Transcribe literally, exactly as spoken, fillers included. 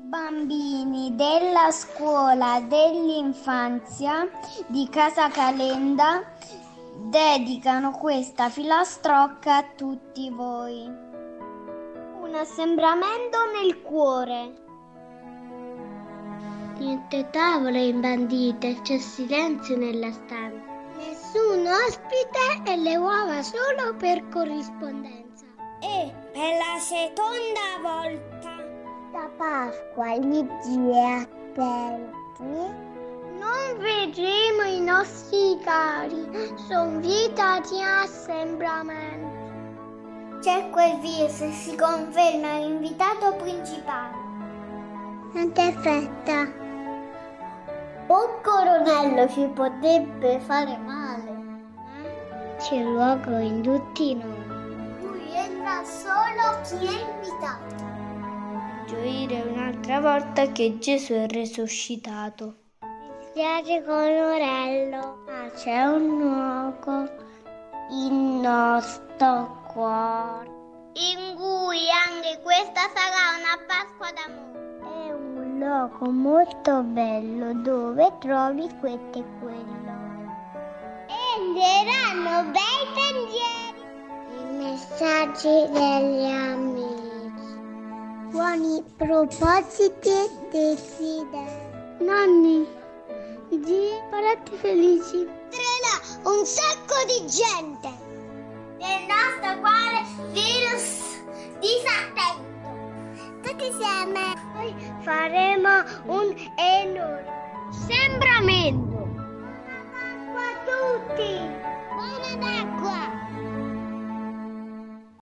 Bambini della scuola dell'infanzia di Casa Calenda dedicano questa filastrocca a tutti voi. Un assembramento nel cuore. Niente tavole imbandite, c'è silenzio nella stanza. Nessun ospite e le uova solo per corrispondenza. E per la seconda volta da Pasqua gli zii attenti non vedremo i nostri cari, son vietati assembramenti. C'è quel virus, si conferma l'invitato principale. Non t'è fretta. Un coronello ci potrebbe fare male. C'è luogo in tutti noi. Lui entra solo chi è invitato. Gioire un'altra volta che Gesù è resuscitato. Spiace con l'orello, ma c'è un luogo in nostro cuore in cui anche questa sarà una Pasqua d'amore. È un luogo molto bello dove trovi questo e quello. Entreranno bei pensieri, i messaggi degli amici, buoni propositi e desideri. Nonni, zii, parenti felici. Entrerà un sacco di gente nel nostro cuore, virus disattento. Tutti insieme noi faremo un enorme assembramento. Buona Pasqua a tutti!